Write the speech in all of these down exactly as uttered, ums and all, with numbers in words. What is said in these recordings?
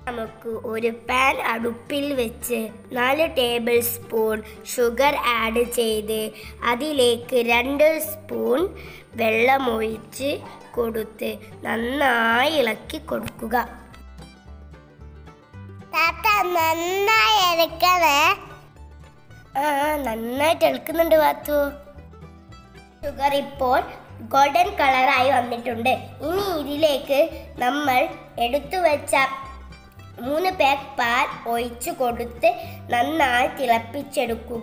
നമുക്ക് ഒരു പാൻ അടുപ്പിൽ വെച്ച് നാല് ടേബിൾ സ്പൂൺ ഷുഗർ ആഡ് ചെയ്ത് അതിലേക്ക് രണ്ട് സ്പൂൺ വെള്ളമൊഴിച്ച് കൊടുത്ത് നന്നായി ഇളക്കി കൊടുക്കുക. നന്നായി ഇളക്കണേ. ആ നന്നായിട്ട് ഇളക്കുന്നുണ്ട് വാത്തു. ഷുഗർ ഇപ്പോൾ ഗോൾഡൻ കളറായി വന്നിട്ടുണ്ട്. ഇനി ഇതിലേക്ക് നമ്മൾ എടുത്തു വെച്ച മൂന്ന് പാക്ക് പാൽ ഒഴിച്ചു കൊടുത്ത് നന്നായി തിളപ്പിച്ചെടുക്കുക.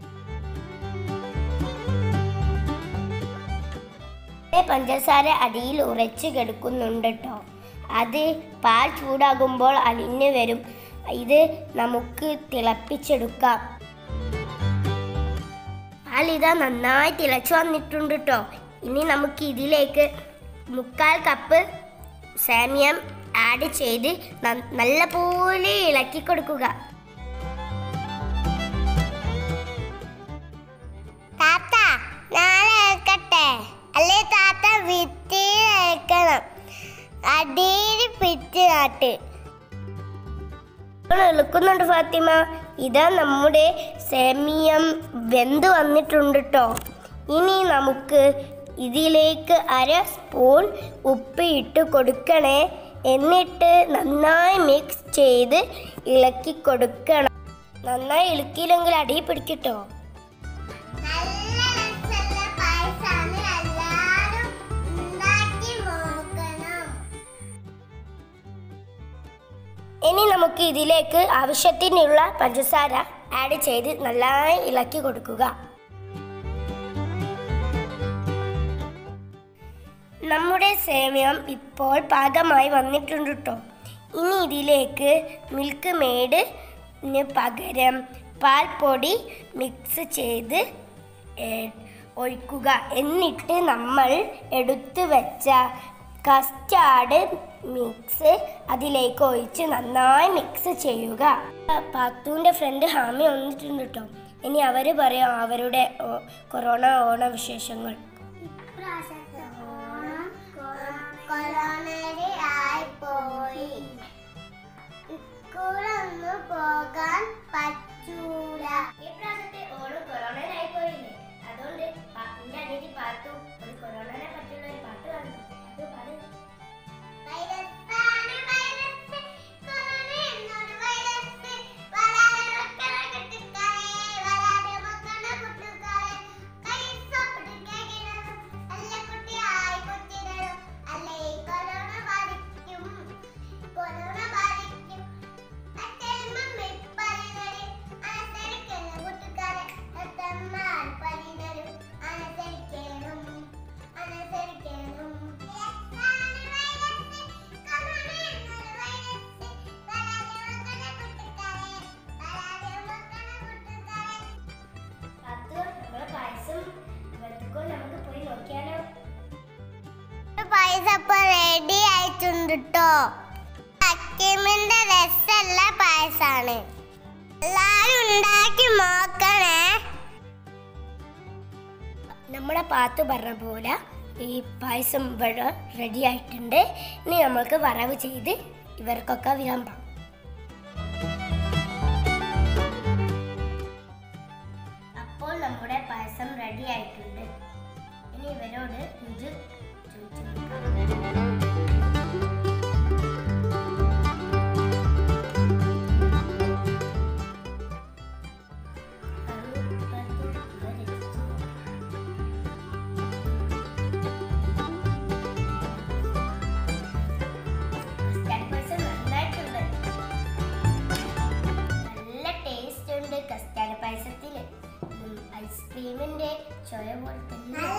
പഞ്ചസാര അടിയിൽ ഉറച്ചു കിടക്കുന്നുണ്ട് കേട്ടോ. അത് പാൽ ചൂടാകുമ്പോൾ അലിഞ്ഞു വരും. ഇത് നമുക്ക് തിളപ്പിച്ചെടുക്കാം. പാൽ ഇതാ നന്നായി തിളച്ചു വന്നിട്ടുണ്ട് കേട്ടോ. ഇനി നമുക്ക് ഇതിലേക്ക് മുക്കാൽ കപ്പ് സേമിയം ആഡ് ചെയ്ത് നല്ലപോലെ ഇളക്കി കൊടുക്കുക. താത്ത ഞാൻ ഇളക്കട്ടെ? അല്ലേ താത്ത വിത്തി ഇളക്കണം. അടിയിൽ പിറ്റ് നാട്ട് ഇളക്കുന്നുണ്ട് ഫാത്തിമ. ഇതാ നമ്മുടെ സേമിയം വെന്ത് വന്നിട്ടുണ്ട് കേട്ടോ. ഇനി നമുക്ക് ഇതിലേക്ക് അര സ്പൂൺ ഉപ്പ് ഇട്ട് കൊടുക്കണേ. എന്നിട്ട് നന്നായി മിക്സ് ചെയ്ത് ഇളക്കി കൊടുക്കണം. നന്നായി ഇളക്കിയില്ലെങ്കിൽ അടി പിടിക്കട്ടോ. ഇനി നമുക്ക് ഇതിലേക്ക് ആവശ്യത്തിനുള്ള പഞ്ചസാര ആഡ് ചെയ്ത് നന്നായി ഇളക്കി കൊടുക്കുക. നമ്മുടെ സേമിയം ഇപ്പോൾ പാകമായി വന്നിട്ടുണ്ട് കേട്ടോ. ഇനി ഇതിലേക്ക് മിൽക്ക് മെയ്ഡിന് പകരം പാൽപ്പൊടി മിക്സ് ചെയ്ത് ഒഴിക്കുക. എന്നിട്ട് നമ്മൾ എടുത്തു വെച്ച കസ്റ്റാർഡ് മിക്സ് അതിലേക്ക് ഒഴിച്ച് നന്നായി മിക്സ് ചെയ്യുക. പാത്തുവിൻ്റെ ഫ്രണ്ട് ഹാമി വന്നിട്ടുണ്ട് കേട്ടോ. ഇനി അവർ പറയാം അവരുടെ കൊറോണ ഓണ വിശേഷങ്ങൾ. സ്കൂളൊന്നും പോകാൻ പറ്റൂല. ഇപ്രാവശ്യത്തെ ഓണം കൊറോണയിലായി പോയില്ലേ? അതുകൊണ്ട് പാത്തിന്റെ അനിയത്തി പാത്തു ഒരു കൊറോണനെ പറ്റിയുള്ള ഒരു പാട്ട് കാണുന്നു. അത് പാട്. റെഡി ആയിട്ടുണ്ട് കേട്ടോ. അക്കിമിന്റെ രസമുള്ള പായസാണ്. എല്ലാരും ഉണ്ടാക്കി നോക്കണേ. നമ്മുടെ പാത്തു പറഞ്ഞ പോലെ ഈ പായസം ഇവിടെ റെഡി ആയിട്ടുണ്ട്. ഇനി നമ്മൾക്ക് വറവ് ചെയ്ത് ഇവർക്കൊക്കെ വിളമ്പാം. അപ്പോൾ നമ്മുടെ പായസം റെഡി ആയിട്ടുണ്ട്. ഇനി ഇവരോട് രുചി ഐസ്ക്രീമിന്റെ ചൊയ പോലെ തന്നെ